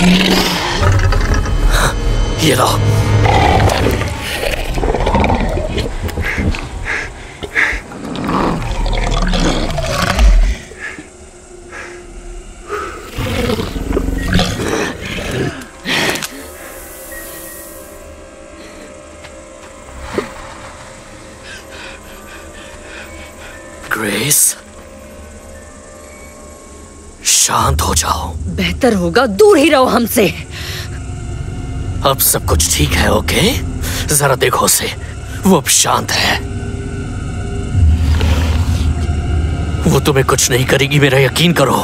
ये लो। ग्रेस, शांत हो जाओ। बेहतर होगा दूर ही रहो हमसे। अब सब कुछ ठीक है, ओके? जरा देखो उसे, वो अब शांत है। वो तुम्हें कुछ नहीं करेगी, मेरा यकीन करो।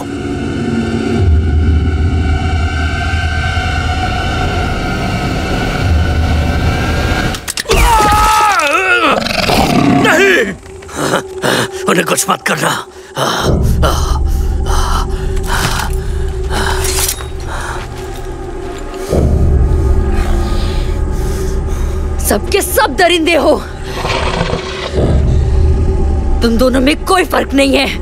नहीं, उन्हें कुछ मत करना। सबके सब दरिंदे हो। तुम दोनों में कोई फर्क नहीं है।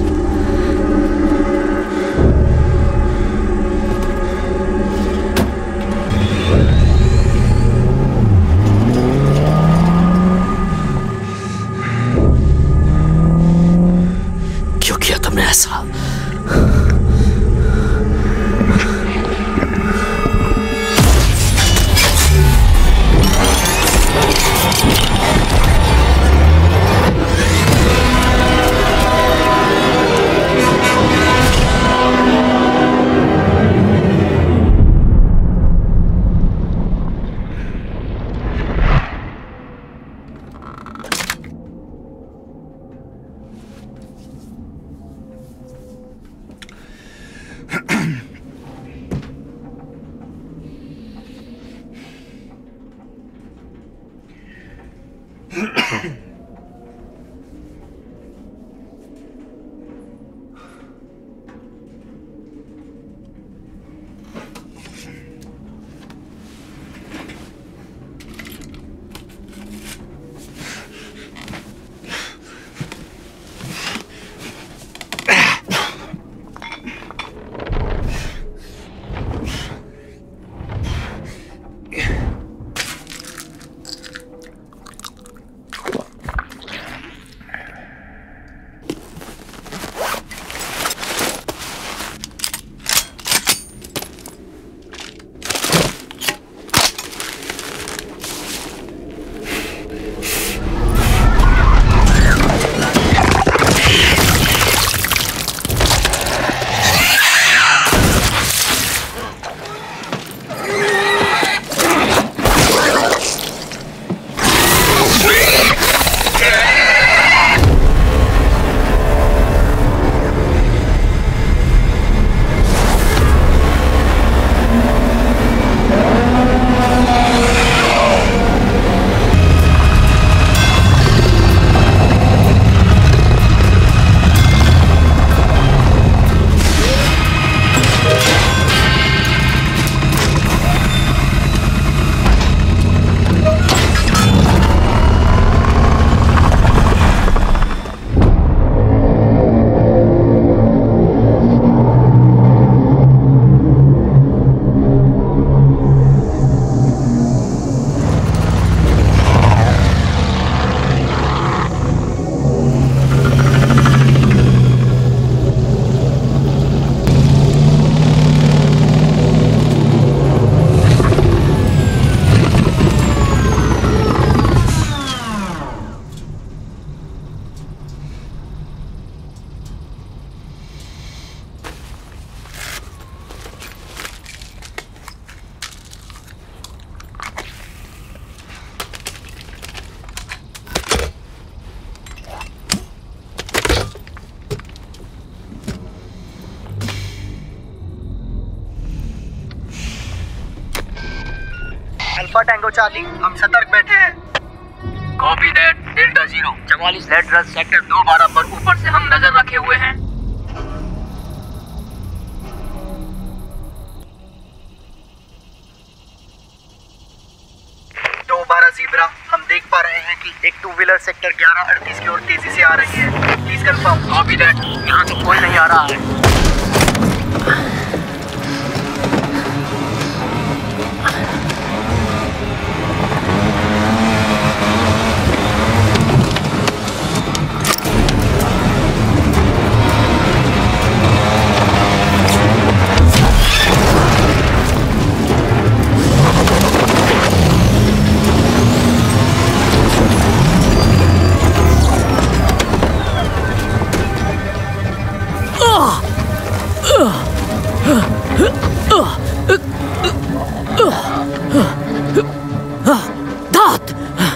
क्यों किया तुमने ऐसा? अल्फा टैंगो चार्ली, हम सतर्क बैठे हैं। Copy that, delta 0 44 lateral sector 212 पर ऊपर से हम नजर रखे हुए हैं। ज़ीब्रा, हम देख पा रहे हैं कि एक 2 व्हीलर सेक्टर 1138 की ओर तेजी से आ रही है। Please confirm. कॉपी दैट, यहाँ तो कोई नहीं आ रहा है। दांत।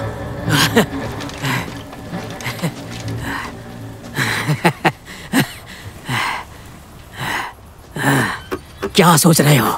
क्या सोच रहे हो?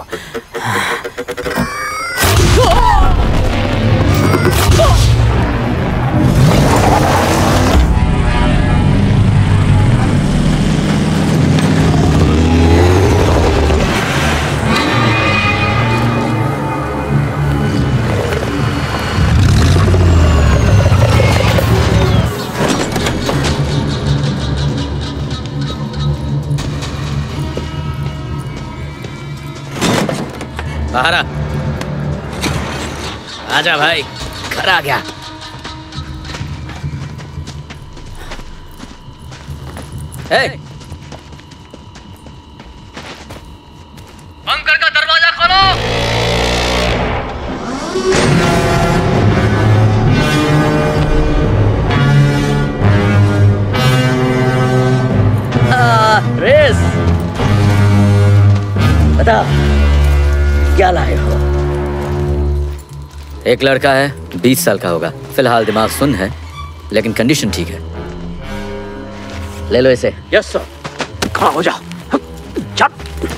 बाहर आ। आजा भाई, घर आ गया। बंकर का दरवाजा खोलो। रेस, बता क्या लाए हो? एक लड़का है, 20 साल का होगा। फिलहाल दिमाग सुन्न है, लेकिन कंडीशन ठीक है। ले लो इसे। Yes sir. खड़ा हो जा। चल।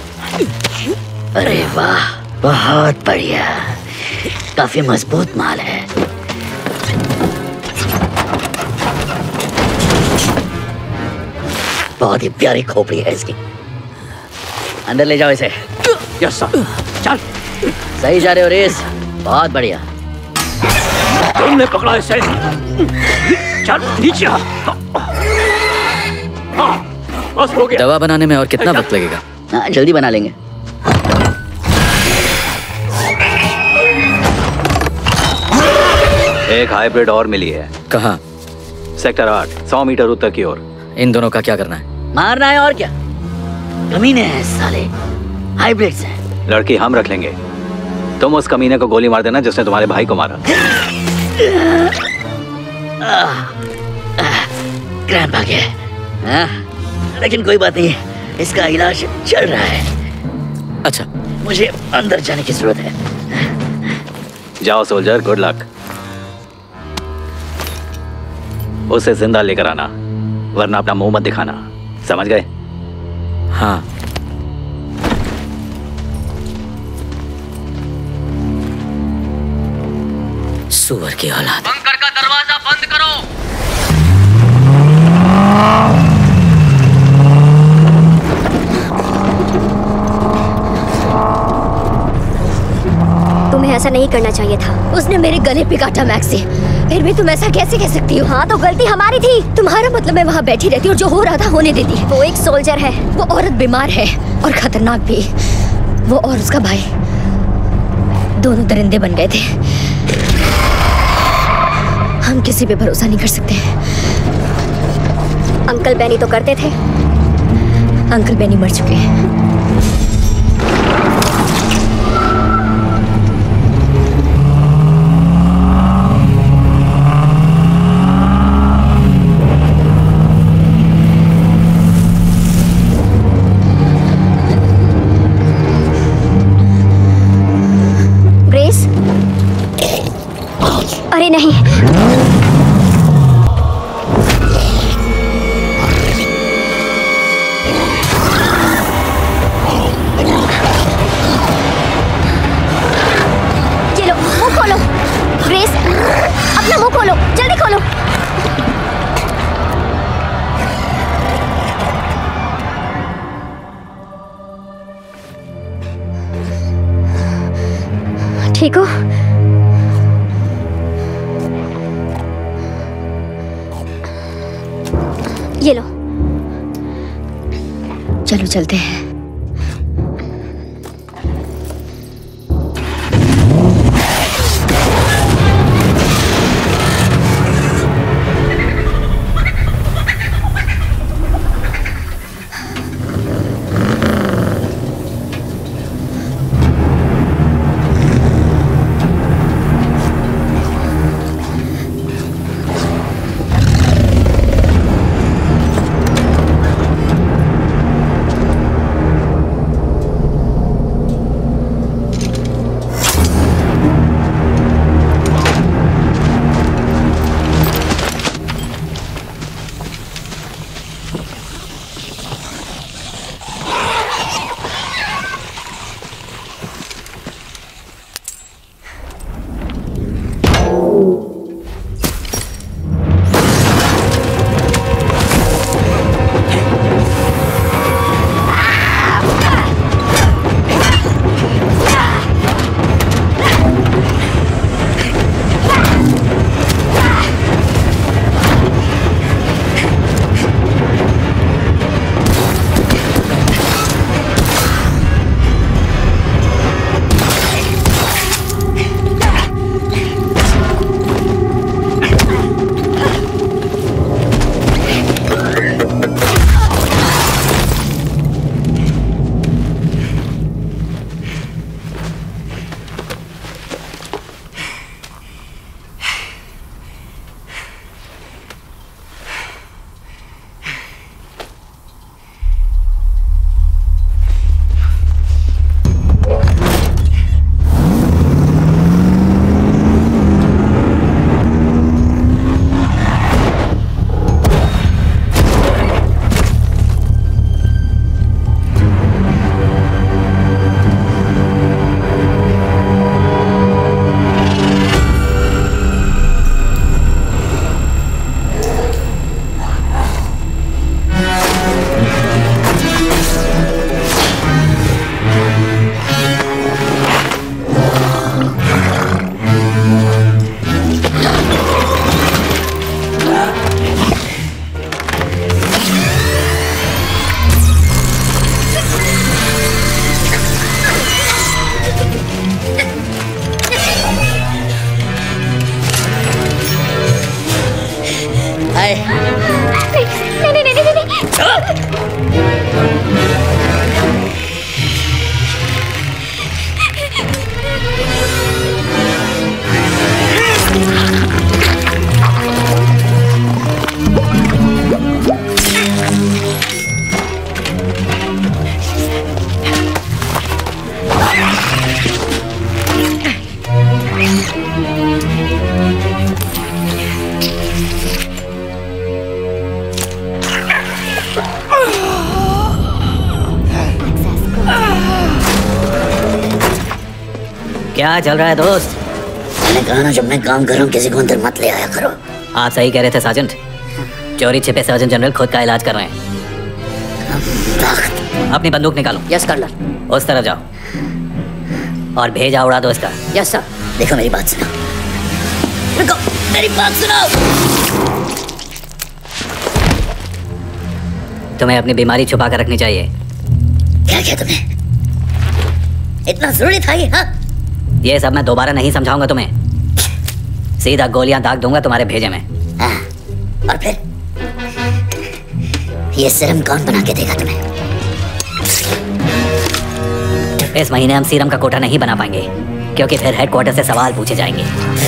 अरे वाह, बहुत बढ़िया, काफी मजबूत माल है। बहुत ही प्यारी खोपड़ी है इसकी। अंदर ले जाओ इसे। Yes sir. चल। सही जा रहे हो रेस, बहुत बढ़िया। तुमने पकड़ा इसे। चल नीचे आ। हाँ, बस हो गया। दवा बनाने में और कितना वक्त लगेगा? हाँ, जल्दी बना लेंगे। एक हाइब्रिड और मिली है। कहाँ? सेक्टर 8, 100 मीटर उत्तर की ओर। इन दोनों का क्या करना है? मारना है और क्या, कमीने हैं साले, हाइब्रिड्स हैं। लड़की हम रख लेंगे, तुम उस कमीने को गोली मार देना जिसने तुम्हारे भाई को मारा। क्रैम्प आ गया, लेकिन कोई बात नहीं, इसका इलाज चल रहा है। अच्छा, मुझे अंदर जाने की जरूरत है। जाओ सोल्जर, गुड लक। उसे जिंदा लेकर आना, वरना अपना मुंह मत दिखाना, समझ गए? हाँ। सुअर की औलाद। बंकर का दरवाजा बंद करो। तुम्हें ऐसा नहीं करना चाहिए था। उसने मेरे गले पे काटा मैक्स से, फिर भी तुम ऐसा कैसे कह सकती हो? हाँ तो गलती हमारी थी। तुम्हारा मतलब मैं वहाँ बैठी रहती और जो हो रहा था होने देती? वो एक सोल्जर है। वो औरत बीमार है और खतरनाक भी। वो और उसका भाई दोनों दरिंदे बन गए थे। हम किसी पे भरोसा नहीं कर सकते। अंकल बेनी तो करते थे। अंकल बेनी मर चुके हैं। ग्रेस, अरे नहीं, चलो मुंह खोलो। ग्रेस, अपना मुंह खोलो, जल्दी खोलो। ठीक हो? ये लो। चलो चलते हैं। क्या चल रहा है दोस्त? मैंने कहा ना, जब मैं काम कर रहा हूँ किसी को अंदर मत ले आया करो। आप सही कह रहे थे सार्जेंट। चोरी छिपे सर्जन जनरल खुद का इलाज कर रहे हैं। अपनी बंदूक निकालो। Yes colonel. उस तरफ जाओ और भेजा उड़ा दो इसका। Yes sir. देखो मेरी बात सुनो, रुको मेरी बात सुनो। तुम्हें अपनी बीमारी छुपा कर रखनी चाहिए। क्या किया तुमने? इतना जरूरी था ये? हाँ, ये सब मैं दोबारा नहीं समझाऊंगा तुम्हें। सीधा गोलियां दाग दूंगा तुम्हारे भेजे में। हाँ, और फिर ये सीरम कौन बना के देगा तुम्हें? इस महीने हम सीरम का कोटा नहीं बना पाएंगे क्योंकि फिर हेडक्वार्टर से सवाल पूछे जाएंगे।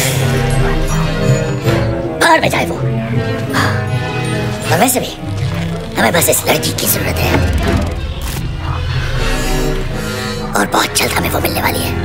बाहर में जाए वो। और वैसे भी हमें बस इस लड़की की जरूरत है और बहुत जल्द हमें वो मिलने वाली है।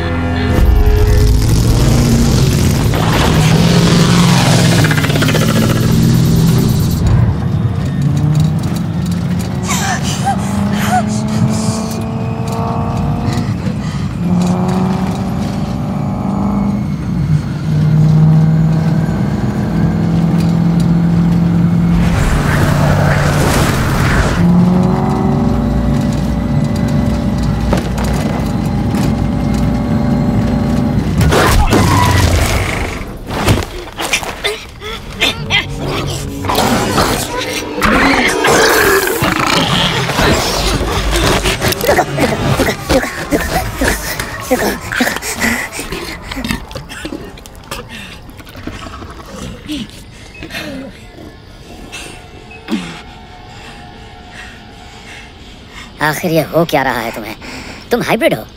आखिर ये हो क्या रहा है तुम्हें? तुम हाइब्रिड हो।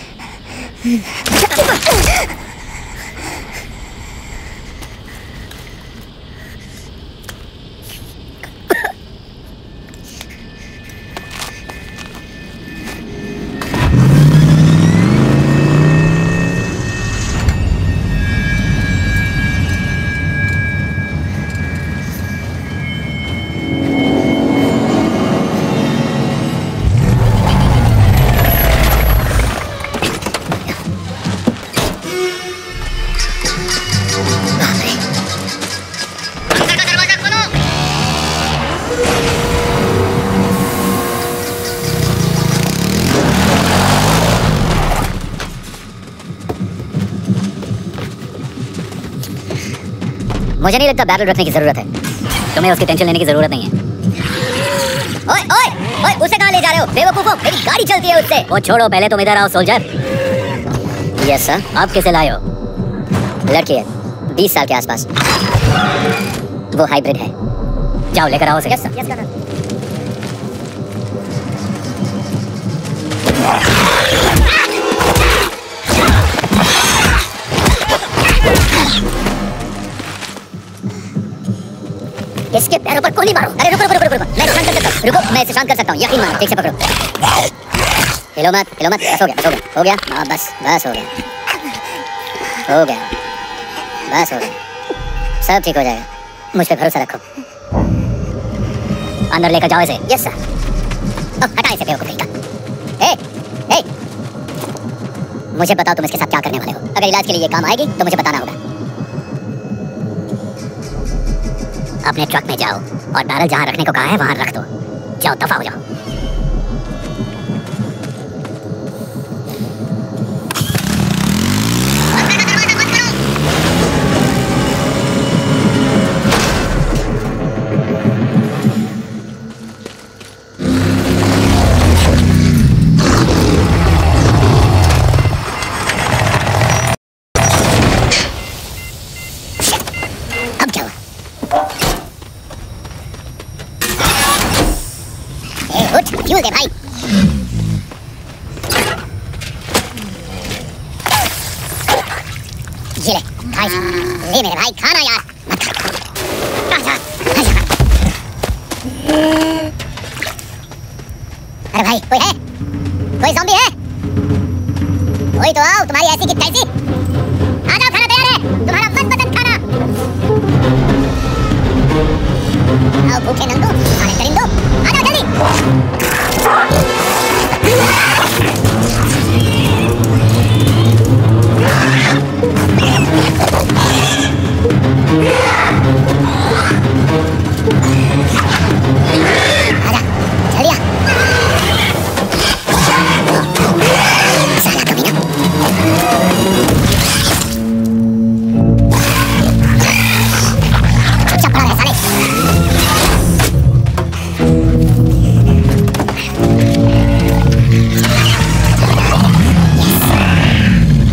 मुझे नहीं लगता बैरल रखने की जरूरत है। तुम्हें उसकी टेंशन लेने की जरूरत नहीं है। ओए ओए ओए, उसे कहाँ ले जा रहे हो बेवकूफो? मेरी गाड़ी चलती है उससे। वो छोड़ो, पहले तुम इधर आओ सोल्जर। Yes sir. आप किसे लाए हो? लड़की है 20 साल के आसपास। वो हाइब्रिड है। जाओ लेकर आओ उसे। Yes sir. Yes sir. इसके पैरों पर गोली मारो। अरे रुको रुको रुको रुको, मैं शांत कर सकता हूँ। रुको, मैं इसे शांत कर सकता हूँ। यकीन मानो, ठीक से पकड़ो। हिलो मत, हिलो मत। बस हो गया, बस हो गया, हो गया। हाँ बस, बस हो गया, हो गया, बस हो गया। सब ठीक हो जाएगा, मुझ पे भरोसा रखो। अंदर लेकर जाओ इसे। Yes sir. हटा इसे बेवकूफ का। ए, मुझे बताओ तुम इसके साथ क्या करने वाले हो? अगर इलाज के लिए ये काम आएगी तो मुझे बताना होगा। अपने ट्रक में जाओ और बैरल जहाँ रखने को कहा है वहाँ रख दो। जाओ, दफा हो जाओ। अब क्या हुआ? उठ, फ्यूल दे भाई। ये ले, खा इसे। ले मेरे भाई, खाना यार। मत खा, जा, जा। अरे भाई, कोई है? कोई ज़ॉम्बी है? कोई तो आओ, तुम्हारी ऐसी की तैसी। आ जाओ, खाना तैयार है, तुम्हारा मनपसंद खाना। आओ भूखे नंगो, खाने करिंदो, आ जाओ जल्दी।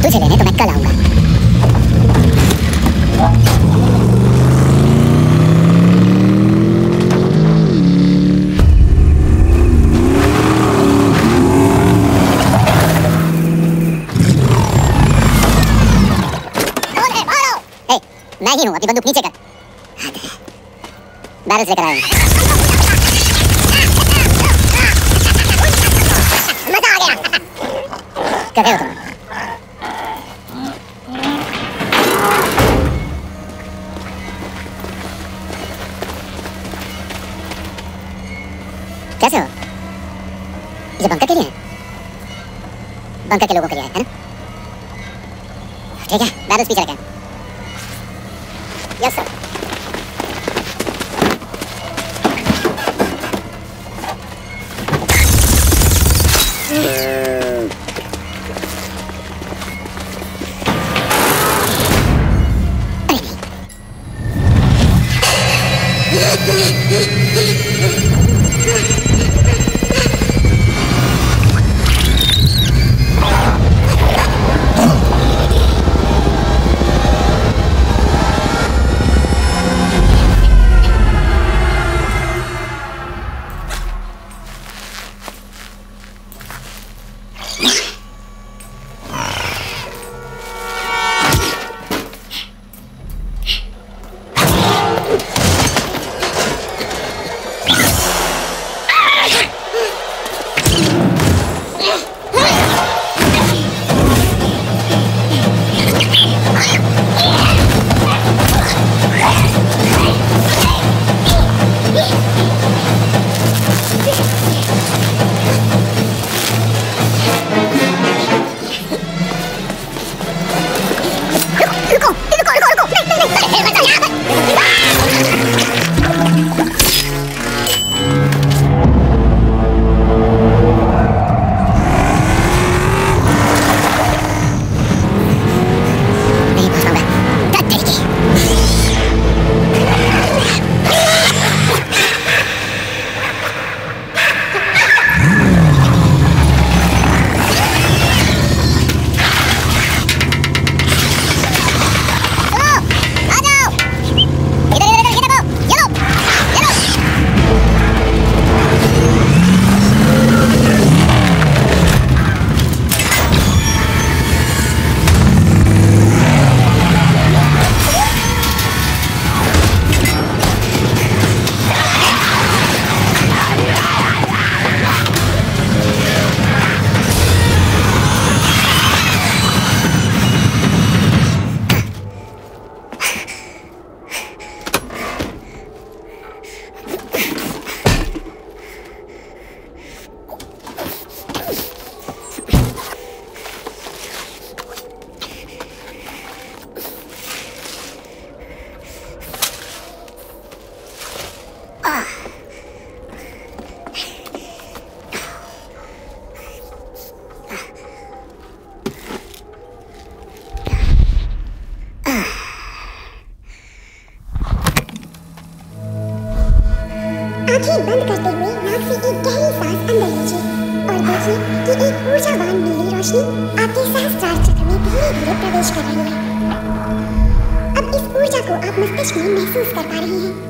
तुझे लेने तो मैं कल आऊंगा। मैं ही हूँ, अपनी बंदूक नीचे कर। बैरल्स लेकर आया हूँ। मजा आ गया। कर रहे हो तुम? कैसे हो? ये बंकर के लिए है? बंकर के लोगों के लिए है ना? ठीक है, बैरल्स पीछे रखें। Yes, sir. आंखें बंद करते हुए नाक से एक गहरी सांस अंदर लीजिए और देखिए कि एक ऊर्जावान नीली रोशनी आपके सहस्त्रार चक्र में धीरे धीरे प्रवेश कर रही है। अब इस ऊर्जा को आप मस्तिष्क में महसूस कर पा रहे हैं।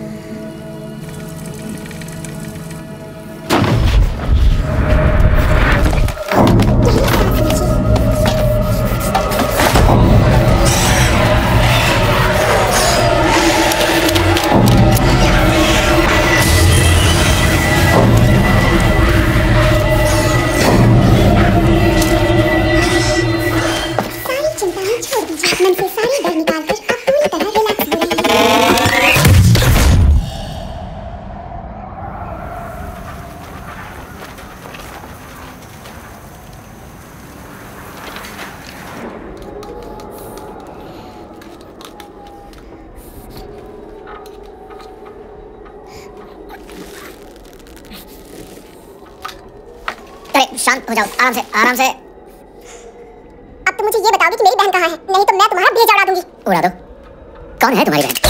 शांत हो जाओ, आराम से आराम से। अब तुम मुझे ये बताओगे कि मेरी बहन कहाँ है, नहीं तो मैं तुम्हारा भेजा उड़ा दूंगी। उड़ा दो। कौन है तुम्हारी बहन?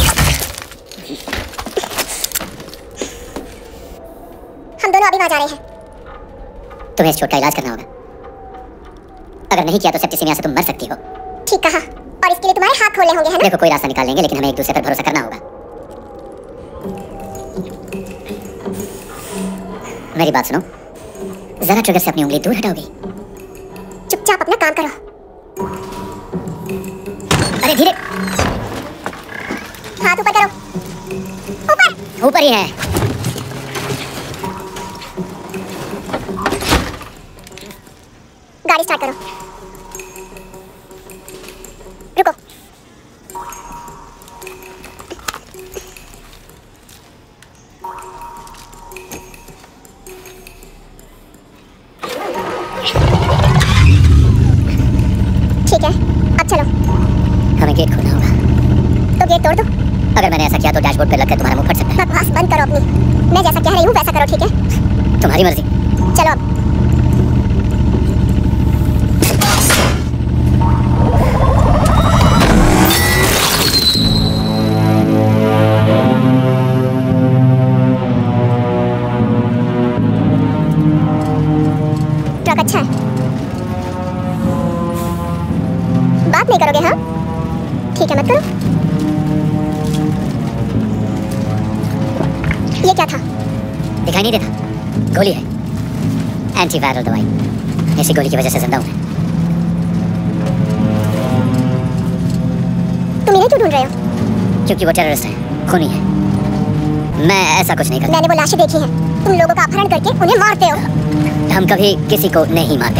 हम दोनों अभी वहां जा रहे हैं। तुम्हें इस चोट का इलाज करना होगा। अगर नहीं किया तो सेप्टिसिमिया से तुम मर सकती हो। ठीक कहा, और इसके लिए तुम्हारे हाथ खोलने होंगे, है ना? देखो कोई रास्ता निकाल लेंगे, लेकिन हमें एक दूसरे पर भरोसा करना होगा। मेरी बात सुनो, जरा ट्रिगर से अपनी उंगली दूर हटाओगी? चुपचाप अपना काम करो। अरे धीरे, हाथ ऊपर करो। ऊपर ऊपर ही है। गाड़ी स्टार्ट करो। रुको। ठीक है, अब चलो। हमें गेट खोलना होगा। तो गेट तोड़ दो। अगर मैंने ऐसा किया तो डैशबोर्ड पे लगकर तुम्हारा मुंह फट सकता है। बकवास बंद करो अपनी। मैं जैसा कह रही हूँ वैसा करो, ठीक है? तुम्हारी मर्जी। चलो अब। ट्रक अच्छा है। बात नहीं करोगे? हाँ ठीक है, मत करो। ये क्या था? दिखाई नहीं देता? गोली है, एंटीवायरल दवाई। इसी गोली की वजह से जिंदा हूं मैं। तुम इन्हें क्यों ढूंढ रहे हो? क्योंकि वो टेररिस्ट है, खूनी है। मैं ऐसा कुछ नहीं करता। मैंने वो लाशें देखी हैं। तुम लोगों का अपहरण करके उन्हें मारते हो। हम कभी किसी को नहीं मारते।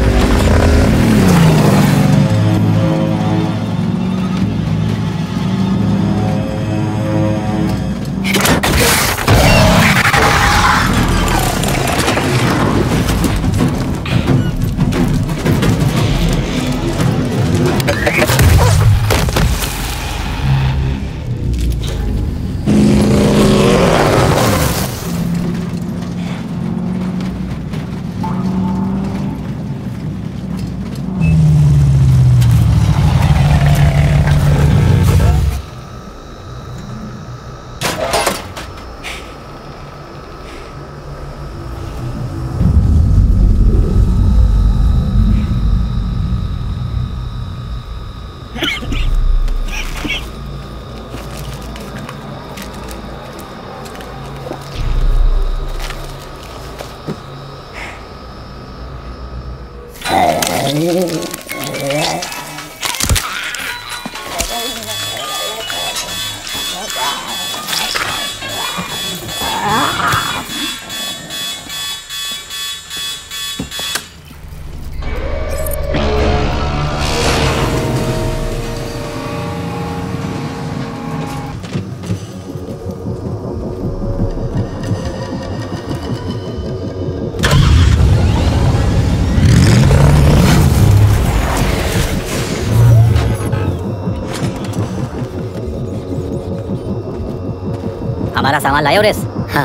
हमारा सामान लाए ओरेस? हाँ।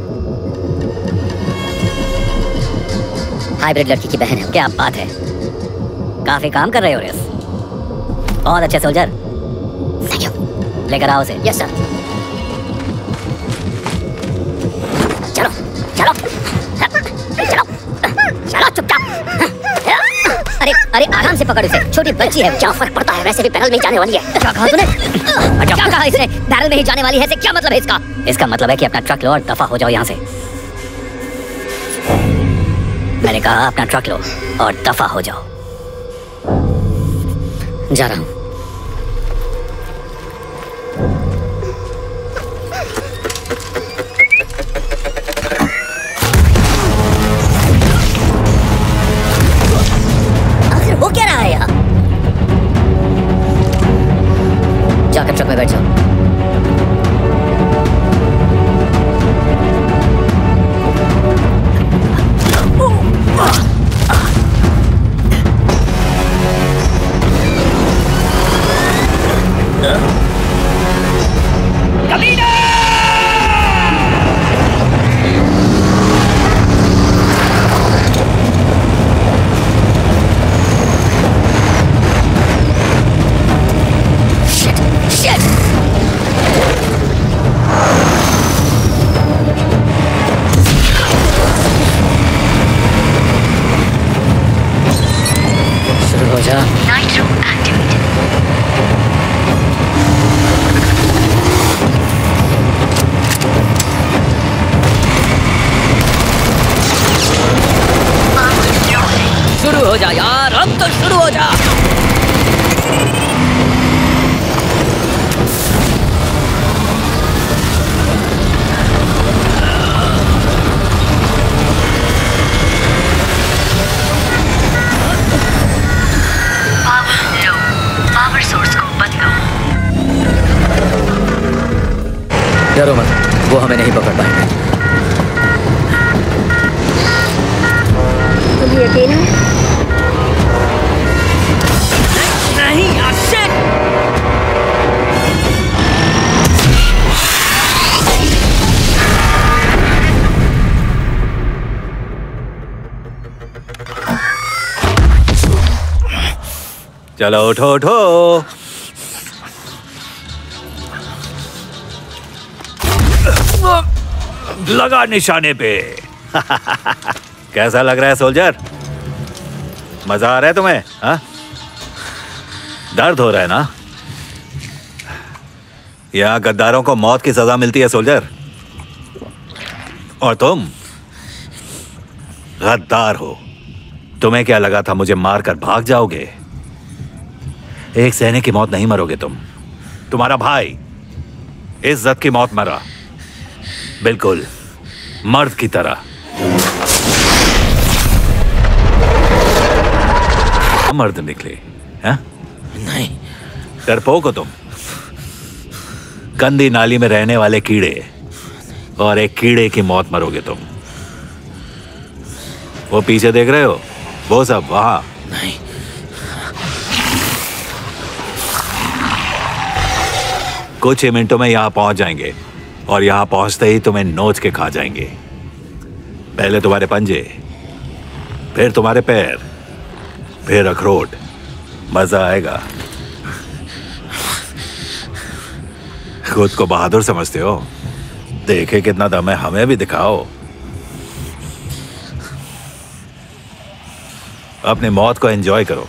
हाइब्रिड लड़की की बहन है। क्या बात है, काफी काम कर रहे हो ओरेस। बहुत अच्छे सोल्जर। Thank you. लेकर आओ उसे। Yes sir. चलो चलो चलो चलो, चुपचाप। अरे अरे आराम से पकड़ उसे, छोटी बच्ची है, क्या फर्क पड़ता है, वैसे भी बैरल में ही जाने वाली है। क्या कहा तूने? क्या कहा इसने? बैरल में ही जाने वाली है से क्या मतलब है इसका? इसका मतलब है कि अपना ट्रक लो और दफा हो जाओ यहाँ से। मैंने कहा अपना ट्रक लो और दफा हो जाओ। जा रहा हूँ। आखिर हो क्या रहा है यहाँ? जाकर ट्रक में बैठ जाओ। Shit! डरो मत, वो हमें नहीं पकड़ पाएंगे। तुम ये अकेला है? नहीं, शिट! चलो उठो उठो। लगा निशाने पे। कैसा लग रहा है सोल्जर? मजा आ रहा है तुम्हें? हाँ? दर्द हो रहा है ना? यहाँ गद्दारों को मौत की सजा मिलती है सोल्जर, और तुम गद्दार हो। तुम्हें क्या लगा था मुझे मारकर भाग जाओगे? एक सैनिक की मौत नहीं मरोगे तुम। तुम्हारा भाई इज्जत की मौत मरा, बिल्कुल मर्द की तरह। मर्द निकले हैं? नहीं, डरपोक हो तुम। गंदी नाली में रहने वाले कीड़े, और एक कीड़े की मौत मरोगे तुम। वो पीछे देख रहे हो, वो सब वहां। नहीं, कुछ ही मिनटों में यहां पहुंच जाएंगे, और यहां पहुंचते ही तुम्हें नोच के खा जाएंगे। पहले तुम्हारे पंजे, फिर तुम्हारे पैर, फिर अखरोट। मजा आएगा। खुद को बहादुर समझते हो? देखे कितना दम है, हमें भी दिखाओ। अपनी मौत को एंजॉय करो।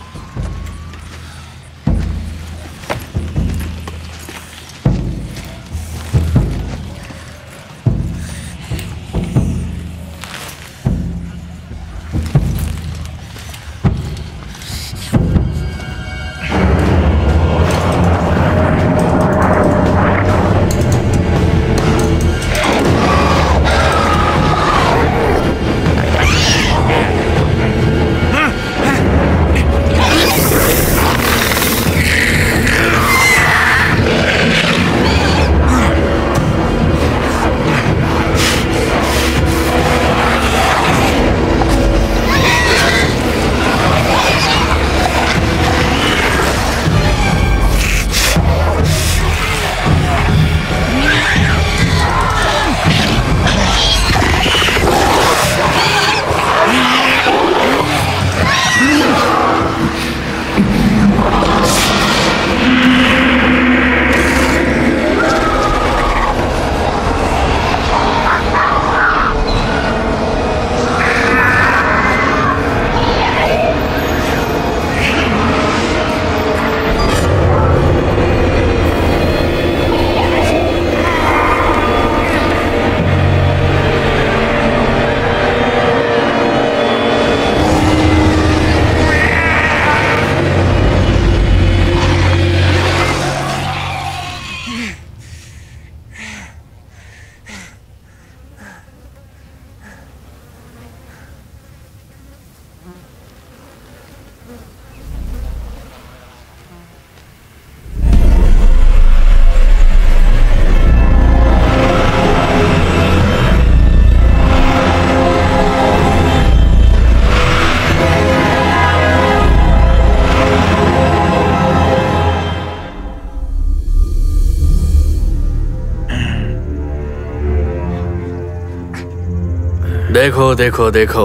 देखो देखो देखो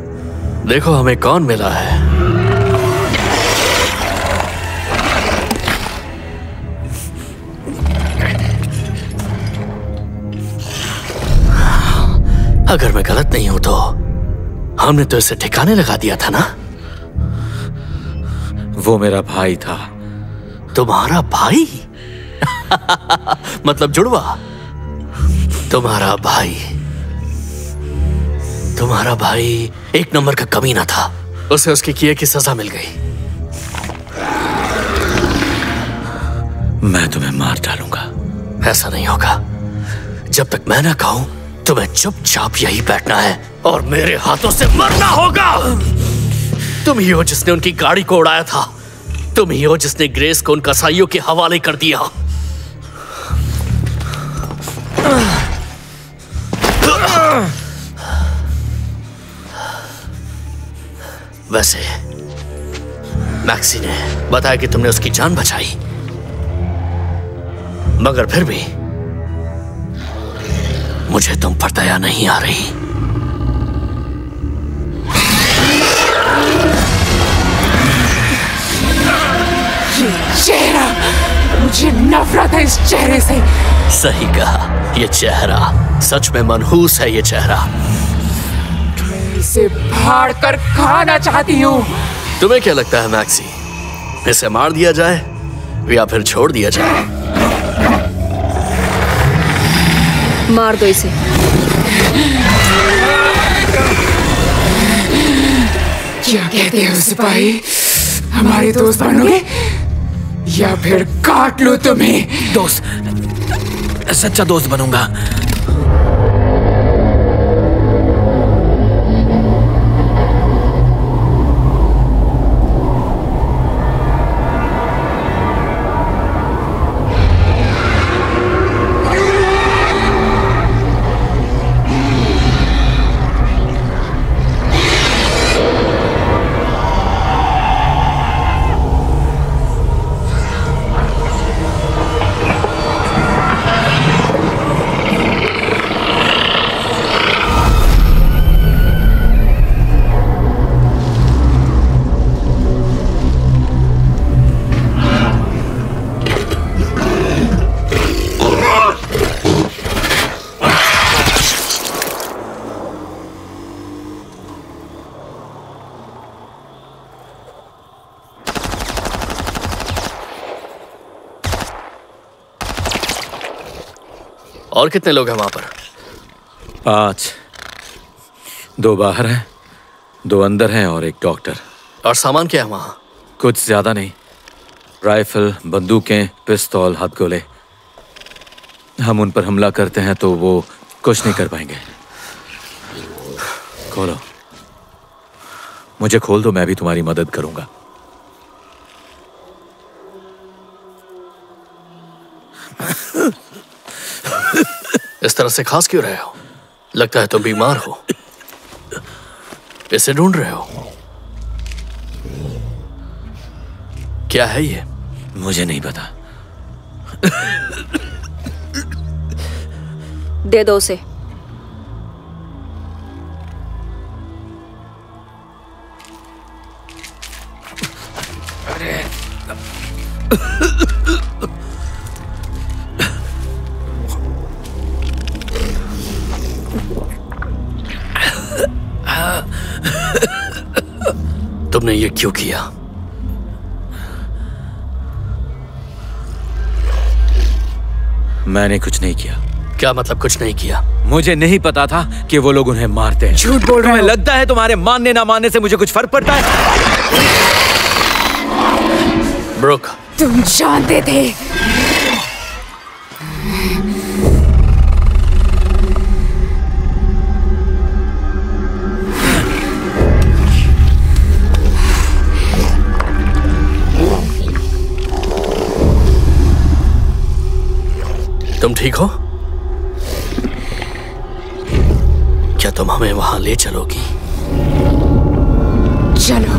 देखो, हमें कौन मिला है। अगर मैं गलत नहीं हूं तो हमने तो इसे ठिकाने लगा दिया था ना? वो मेरा भाई था। तुम्हारा भाई? मतलब जुड़वा? तुम्हारा भाई एक नंबर का कमीना था। उसे उसके किए की सजा मिल गई। मैं तुम्हें मार डालूंगा। ऐसा नहीं होगा। जब तक मैं ना कहूं तुम्हें चुपचाप यही बैठना है और मेरे हाथों से मरना होगा। तुम ही हो जिसने उनकी गाड़ी को उड़ाया था। तुम ही हो जिसने ग्रेस को उन कसाईयों के हवाले कर दिया। वैसे मैक्सी ने बताया कि तुमने उसकी जान बचाई, मगर फिर भी मुझे तुम पर दया नहीं आ रही। चेहरा, मुझे नफरत है इस चेहरे से। सही कहा, ये चेहरा सच में मनहूस है। ये चेहरा मैं इसे फाड़ कर खाना चाहती हूँ। तुम्हें क्या लगता है मैक्सी, इसे मार दिया जाए या फिर छोड़ दिया जाए? मार दो इसे। क्या कहते हो सिपाही, हमारे दोस्त बनोगे या फिर काट लो तुम्हें? दोस्त, सच्चा दोस्त बनूंगा। और कितने लोग हैं वहां पर? 5। 2 बाहर हैं, 2 अंदर हैं और एक डॉक्टर। और सामान क्या है वहां? कुछ ज्यादा नहीं, राइफल, बंदूकें, पिस्तौल, हथगोले। हम उन पर हमला करते हैं तो वो कुछ नहीं कर पाएंगे। खोलो, मुझे खोल दो, मैं भी तुम्हारी मदद करूंगा। इस तरह से खांस क्यों रहे हो? लगता है तुम बीमार हो। इसे ढूंढ रहे हो? क्या है ये? मुझे नहीं पता। दे दो उसे। तुमने ये क्यों किया? मैंने कुछ नहीं किया। क्या मतलब कुछ नहीं किया? मुझे नहीं पता था कि वो लोग उन्हें मारते हैं। झूठ बोल रहे हो। लगता है तुम्हारे मानने ना मानने से मुझे कुछ फर्क पड़ता है? ब्रुक, तुम जानते थे। तुम ठीक हो? क्या तुम हमें वहां ले चलोगी? चलो।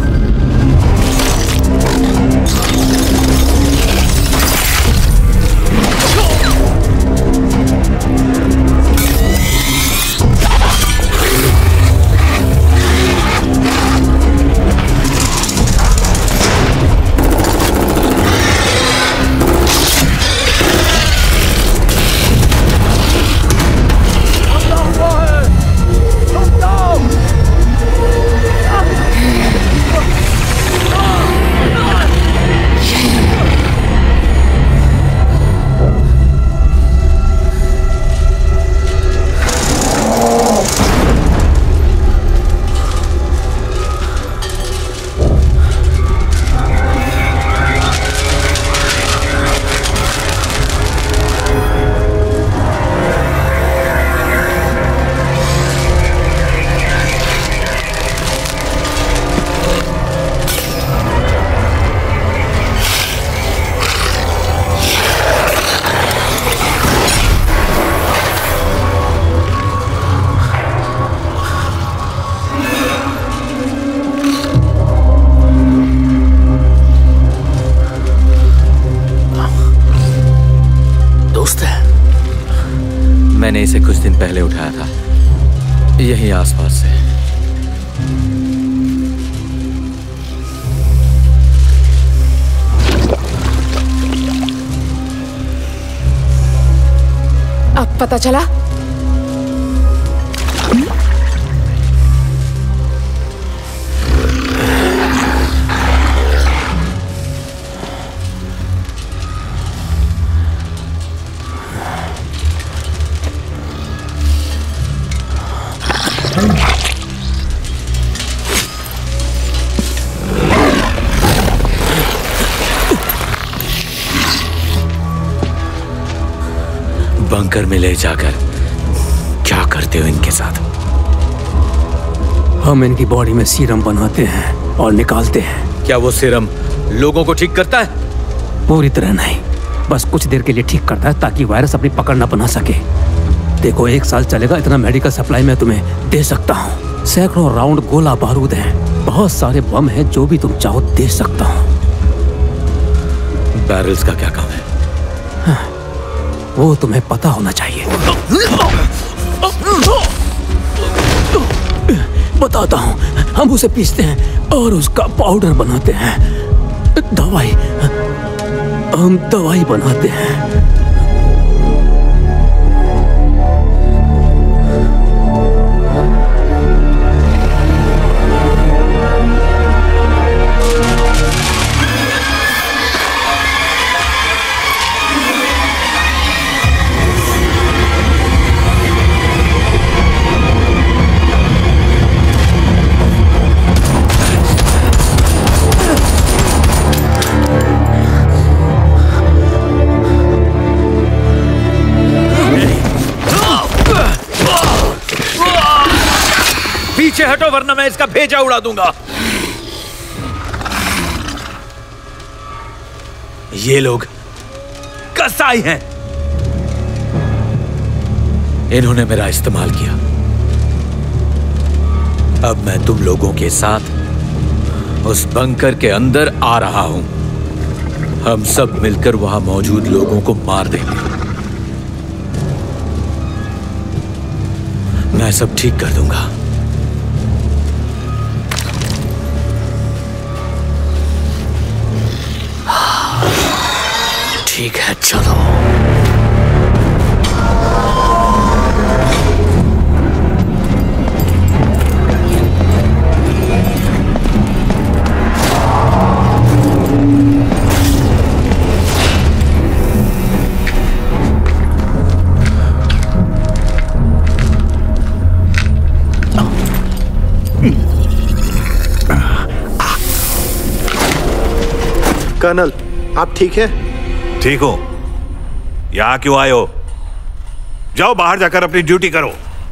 मैंने इसे कुछ दिन पहले उठाया था, यहीं आसपास से। अब पता चला? बंकर में ले जाकर क्या करते हो इनके साथ? हम इनकी बॉडी में सीरम बनाते हैं और निकालते हैं। क्या वो सीरम लोगों को ठीक करता है? पूरी तरह नहीं, बस कुछ देर के लिए ठीक करता है ताकि वायरस अपनी पकड़ न बना सके। देखो, 1 साल चलेगा, इतना मेडिकल सप्लाई मैं तुम्हें दे सकता हूँ। सैकड़ों राउंड गोला बारूद हैं, बहुत सारे बम हैं, जो भी तुम चाहो दे सकता हूँ। बैरल्स का क्या काम है? हाँ, वो तुम्हें पता होना चाहिए। बताता हूँ, हम उसे पीसते हैं और उसका पाउडर बनाते हैं। दवाई, हम दवाई बनाते हैं। पीछे हटो वरना मैं इसका भेजा उड़ा दूंगा। ये लोग कसाई हैं। इन्होंने मेरा इस्तेमाल किया। अब मैं तुम लोगों के साथ उस बंकर के अंदर आ रहा हूं। हम सब मिलकर वहां मौजूद लोगों को मार देंगे। मैं सब ठीक कर दूंगा। ठीक है, चलो। कर्नल, आप ठीक हैं? ठीक हो? यहां क्यों आए हो? जाओ बाहर जाकर अपनी ड्यूटी करो।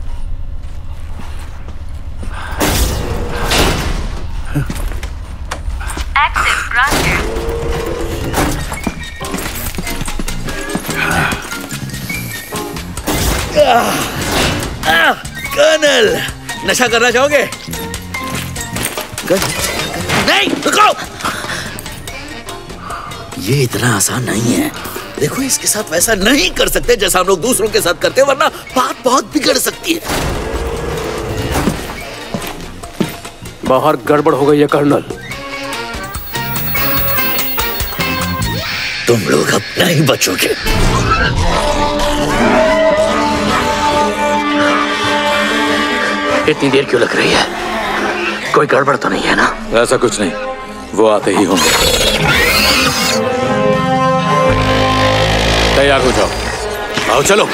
कर्नल, नशा करना चाहोगे? नहीं, रुको। ये इतना आसान नहीं है। देखो, इसके साथ वैसा नहीं कर सकते जैसा हम लोग दूसरों के साथ करते हैं, वरना बात बहुत बिगड़ सकती है। बाहर गड़बड़ हो गई है कर्नल। तुम लोग अब नहीं बचोगे। इतनी देर क्यों लग रही है? कोई गड़बड़ तो नहीं है ना? ऐसा कुछ नहीं, वो आते ही होंगे। तैयार हो जाओ। आओ चलो।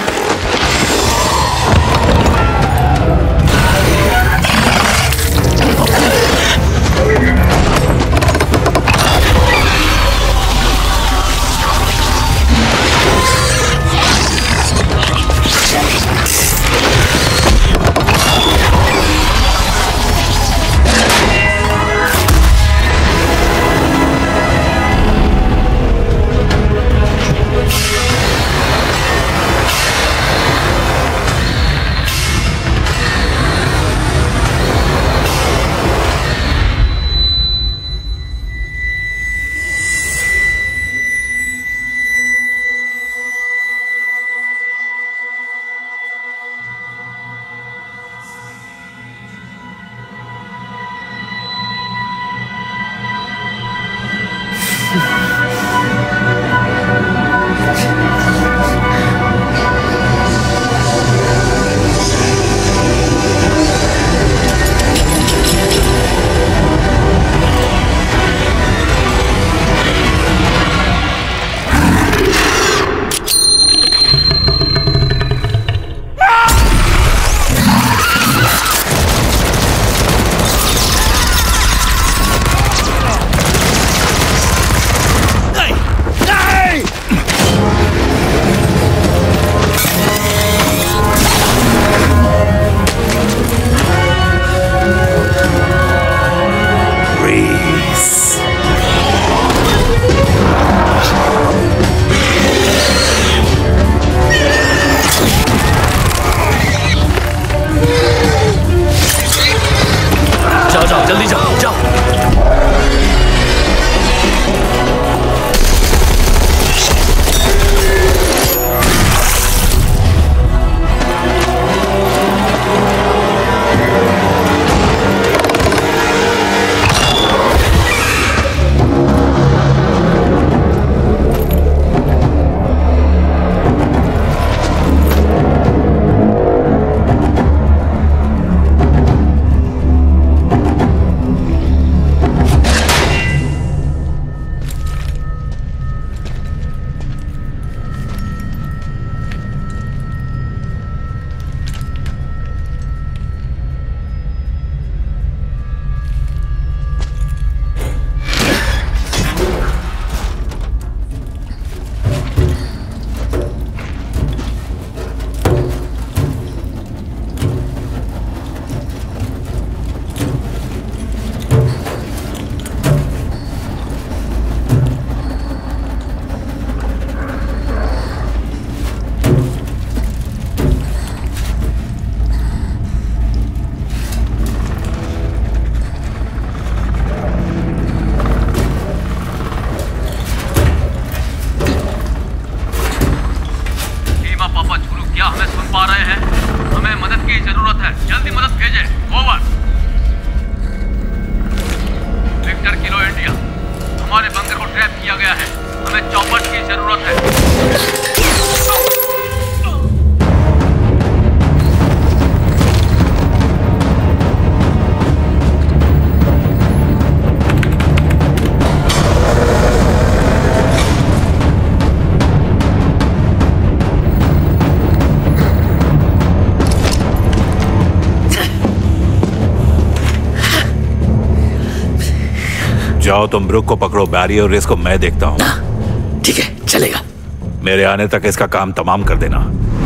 जाओ तुम ब्रुक को पकड़ो, बैरी और रेस को मैं देखता हूँ। ठीक है, चलेगा। मेरे आने तक इसका काम तमाम कर देना,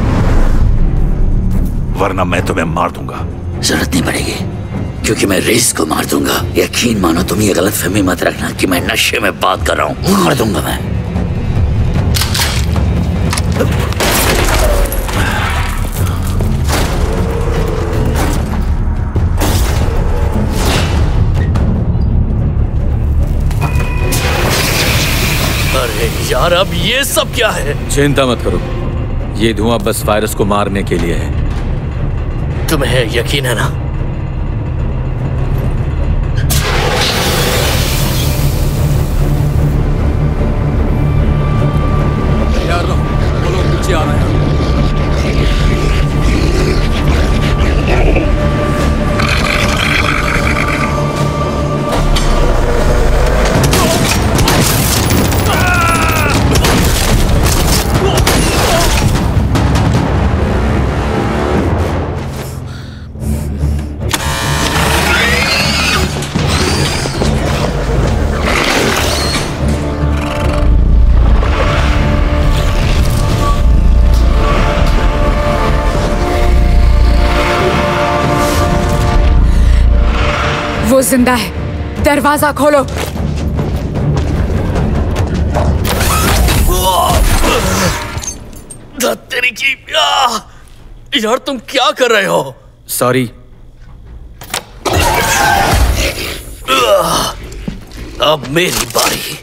वरना मैं तुम्हें मार दूंगा। जरूरत नहीं पड़ेगी, क्योंकि मैं रेस को मार दूंगा। यकीन मानो, तुम ये गलत फहमी मत रखना कि मैं नशे में बात कर रहा हूँ। मार दूंगा मैं। अरे यार, अब ये सब क्या है? चिंता मत करो, ये धुआं बस वायरस को मारने के लिए है। तुम्हें यकीन है ना? यार वो लोग नीचे आ रहे हैं। वो जिंदा है, दरवाजा खोलो। तेरी की यार, तुम क्या कर रहे हो? सॉरी। अब मेरी बारी।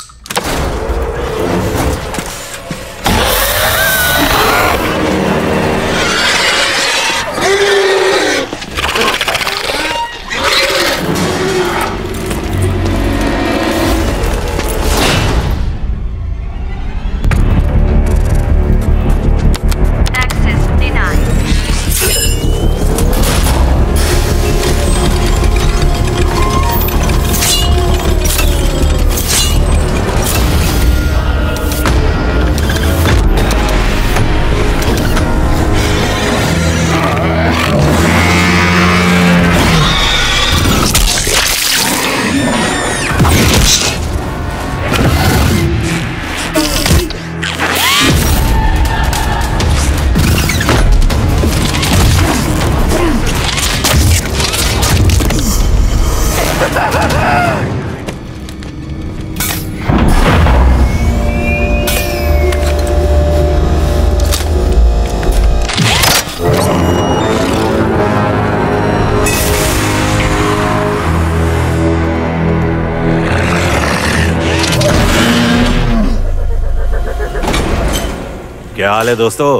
क्या हाल है दोस्तों?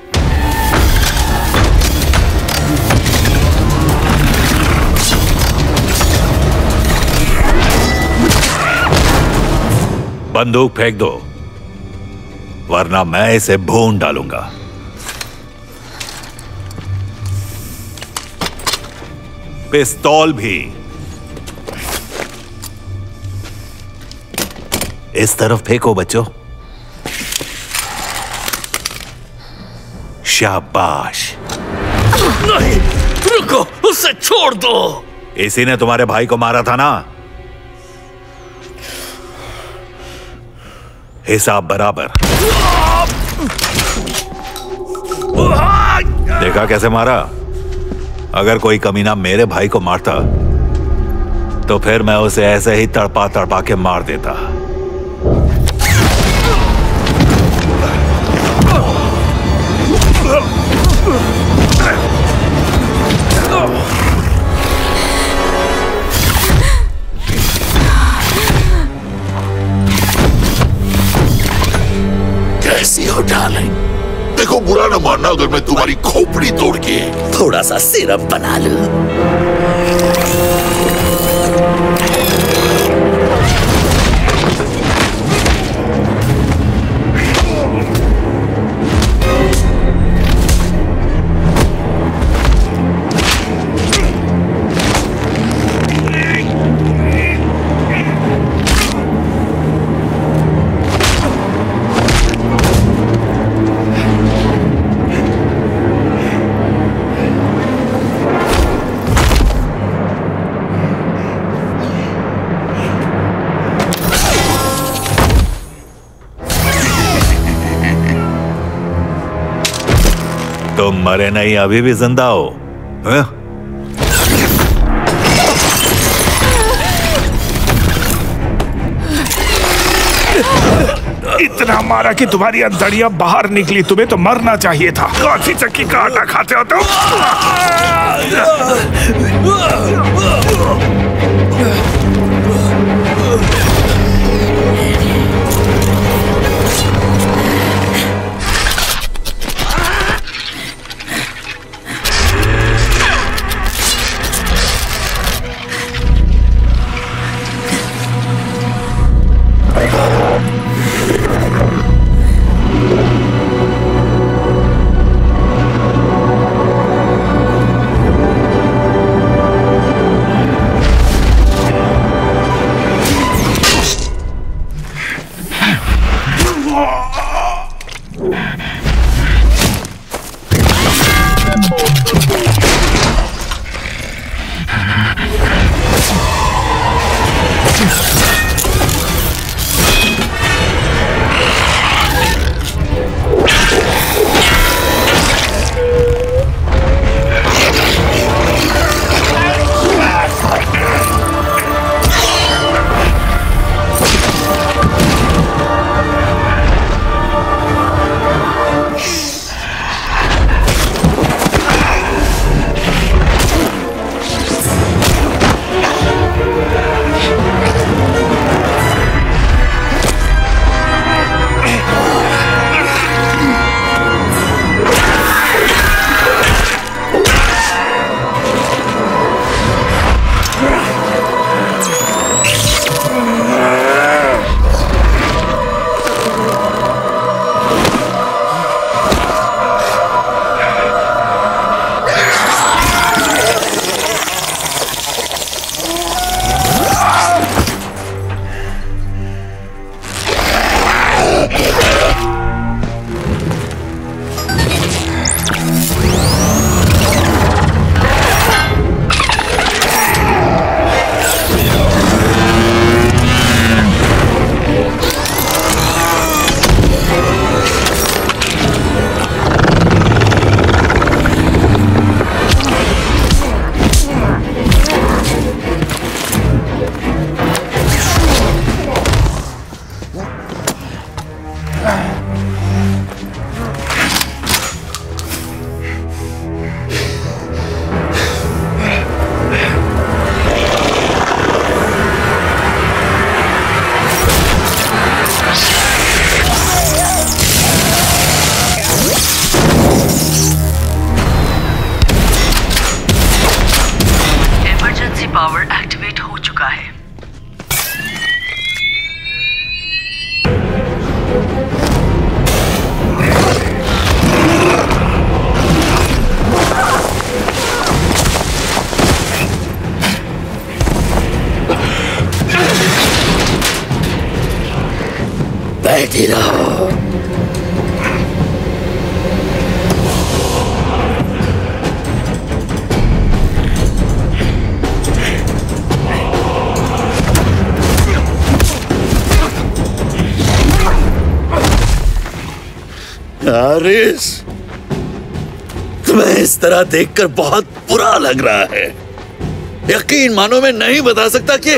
बंदूक फेंक दो, वरना मैं इसे भून डालूंगा। पिस्तौल भी। इस तरफ फेंको बच्चों। शाबाश। नहीं, रुको, उसे छोड़ दो। इसी ने तुम्हारे भाई को मारा था ना? हिसाब बराबर। देखा कैसे मारा? अगर कोई कमीना मेरे भाई को मारता तो फिर मैं उसे ऐसे ही तड़पा तड़पा के मार देता। कैसी हो डार्लिंग? देखो, बुरा न मानना अगर मैं तुम्हारी खोपड़ी तोड़ के थोड़ा सा सिरप बना लूं। तुम मरे नहीं, अभी भी जिंदा हो। हाँ? इतना मारा कि तुम्हारी अंतड़ियां बाहर निकली। तुम्हें तो मरना चाहिए था। कौन सी चक्की का आटा खाते हो तुम? बैठे रहो। हारिस, तुम्हें इस तरह देखकर बहुत बुरा लग रहा है। यकीन मानो मैं नहीं बता सकता कि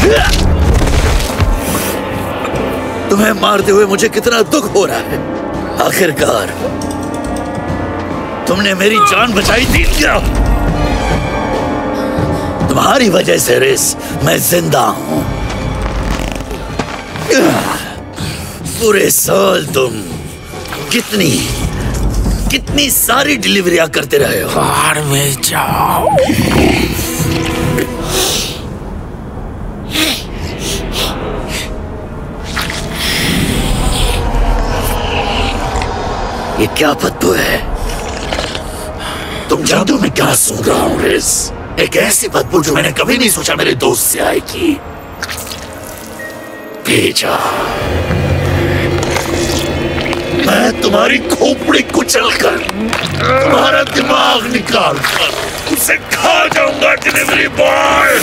तुम्हें मारते हुए मुझे कितना दुख हो रहा है। आखिरकार तुमने मेरी जान बचाई थी क्या? तुम्हारी वजह से रिस मैं जिंदा हूं। पूरे साल तुम कितनी सारी डिलीवरियां करते रहे हो। बाहर में जाओ। ये क्या बदबू है? तुम जानते हो मैं क्या सूंघ रहा हूं रिस? एक ऐसी बदबू जो मैंने कभी नहीं सोचा मेरे दोस्त से आएगी। भेजा मैं तुम्हारी खोपड़ी कुचलकर तुम्हारा दिमाग निकालकर उसे खा जाऊंगा डिलीवरी बॉय।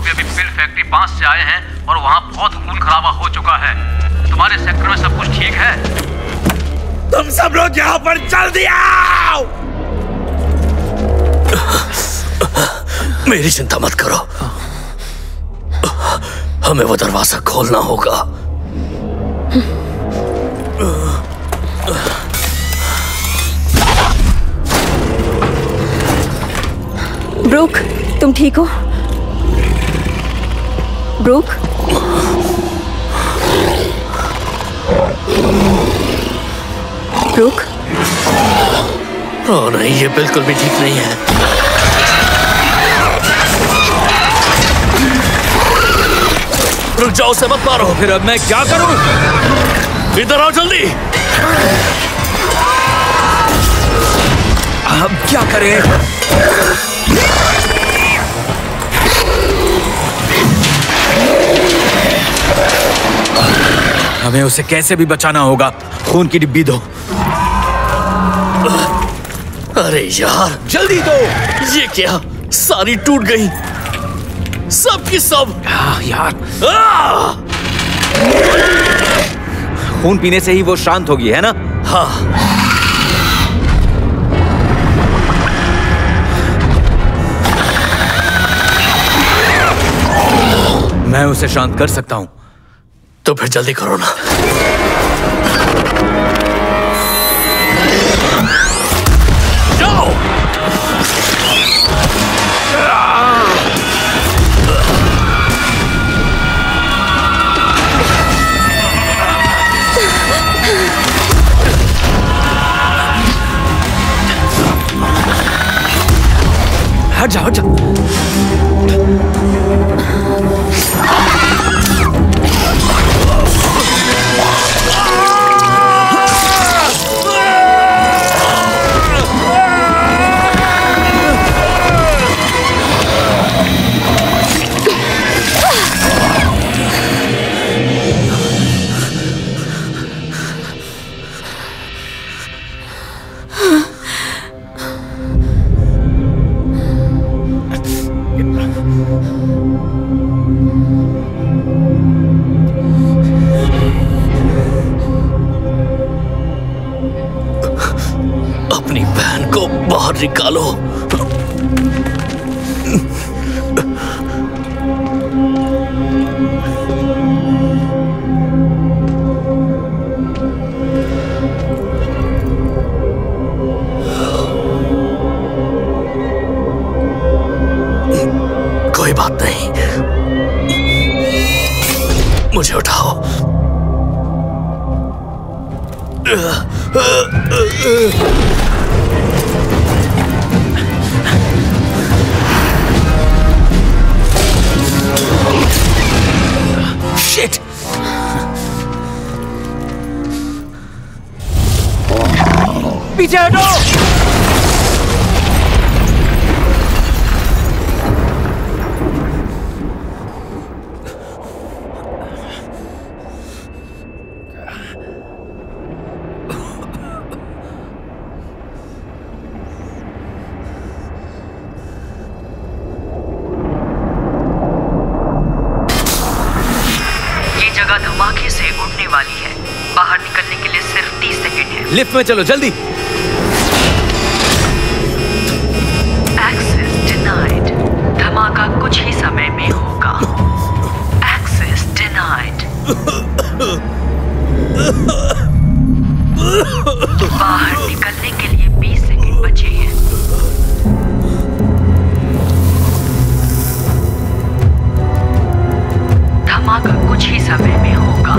अभी अभी पिल फैक्ट्री 5 से आए हैं और वहाँ बहुत खून खराबा हो चुका है। तुम्हारे सेक्टर में सब कुछ ठीक है? तुम सब लोग यहाँ पर जल्दी आओ। मेरी चिंता मत करो, हमें वो दरवाजा खोलना होगा। ब्रूक, तुम ठीक हो? ब्रूक? ब्रूक? ओह नहीं, ये बिल्कुल भी ठीक नहीं है। रुक जाओ, उसे मत मारो। फिर अब मैं क्या करूं? इधर आओ जल्दी। अब क्या करें? हमें उसे कैसे भी बचाना होगा। खून की डिब्बी दो। अरे यार जल्दी दो। ये क्या, सारी टूट गई, सब की सब। यार खून पीने से ही वो शांत होगी, है ना? हाँ। मैं उसे शांत कर सकता हूं। तो फिर जल्दी करो ना। जाओ। हट जाओ, हट जाओ। अपनी बहन को बाहर निकालो। कोई बात नहीं, मुझे उठाओ। Shit! पीछे हटो! धमाके से उड़ने वाली है। बाहर निकलने के लिए सिर्फ 30 सेकंड है। लिफ्ट में चलो जल्दी। Access denied. धमाका कुछ ही समय में होगा। Access denied. बाहर निकलने के लिए 20 सेकंड बचे हैं। धमाका कुछ ही समय में होगा।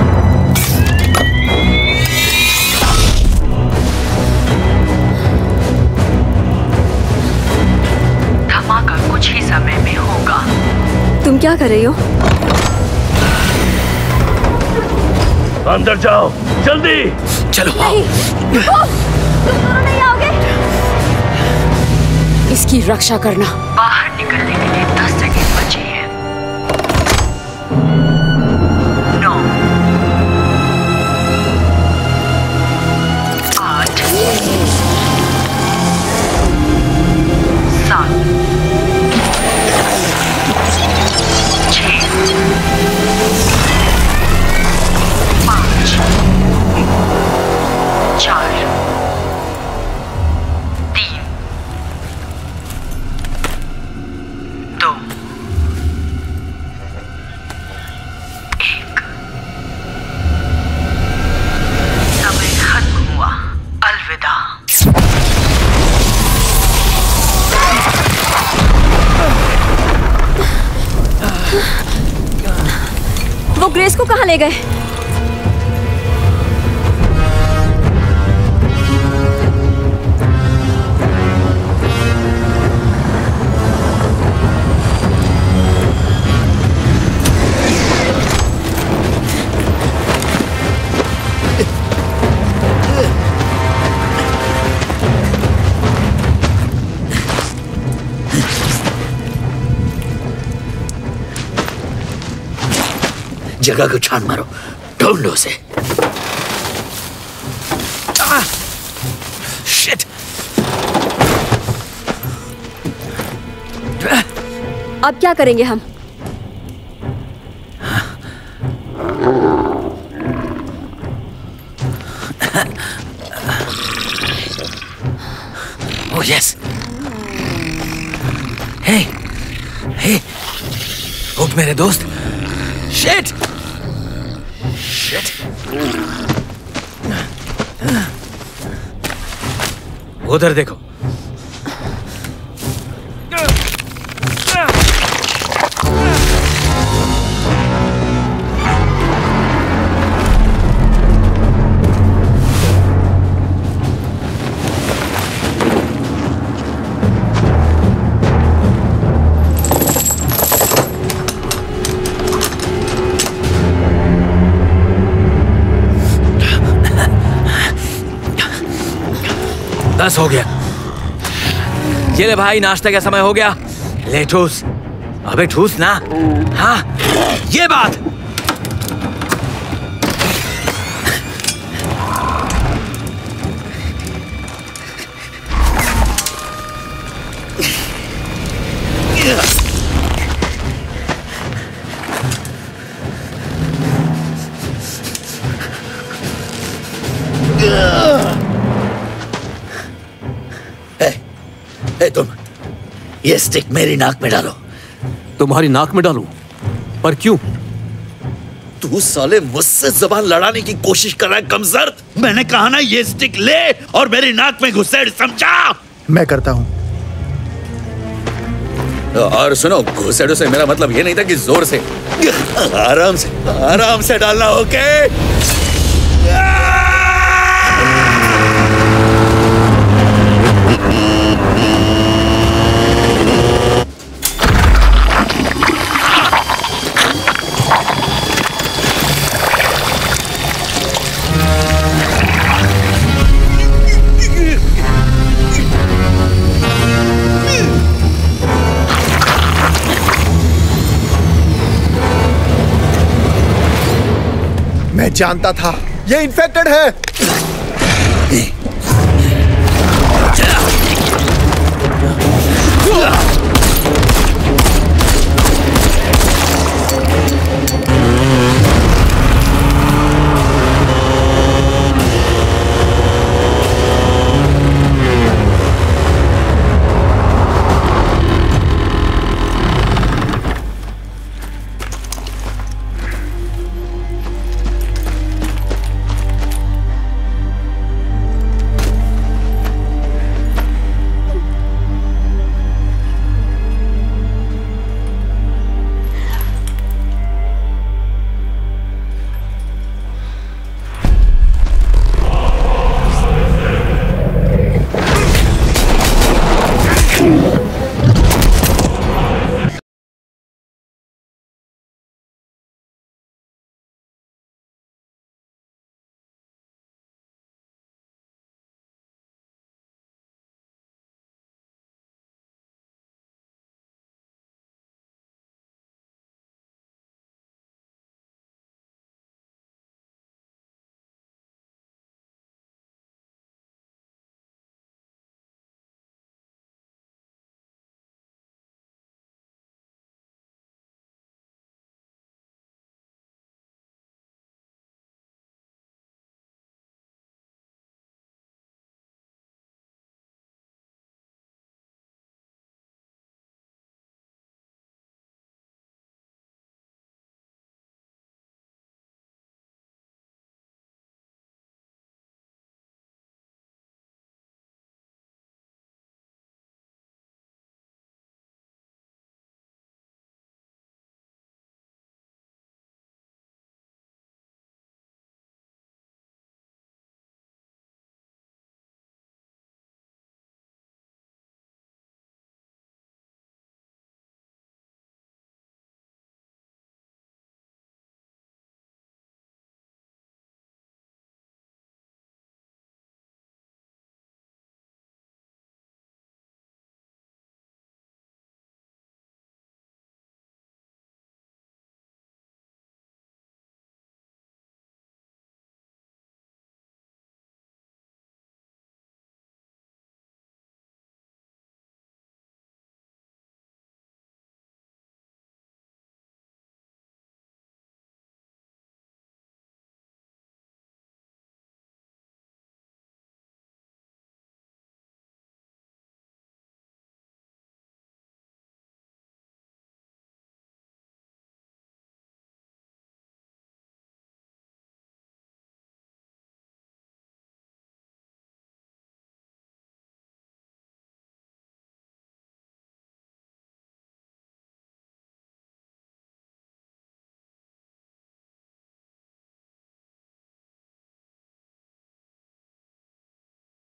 धमाका कुछ ही समय में होगा। तुम क्या कर रही हो? अंदर जाओ जल्दी। चलो नहीं, तुम नहीं आओगे। इसकी रक्षा करना। बाहर निकलने के लिए 10 सेकंड बचे हैं। 9 8 7 ग्रेस को कहाँ ले गए? जगह को छान मारो, ढूंढो उसे। शिट! अब क्या करेंगे हम? Oh yes! हे, हे, उठ मेरे दोस्त। शिट! उधर देखो। बस हो गया। ये ले भाई, नाश्ते का समय हो गया। ले ठूस। अबे ठूस ना। हाँ, ये बात। तुम ये स्टिक मेरी नाक में डालो। तुम्हारी नाक में डालूं? पर क्यों? तू साले मुझसे जबान लड़ाने की कोशिश कर रहा है कमजर्द। मैंने कहा ना ये स्टिक ले और मेरी नाक में घुसेड़, समझा? मैं करता हूँ। और सुनो, घुसेड़ो से मेरा मतलब ये नहीं था कि जोर से, आराम से डालना, ओके? मैं जानता था ये इन्फेक्टेड है।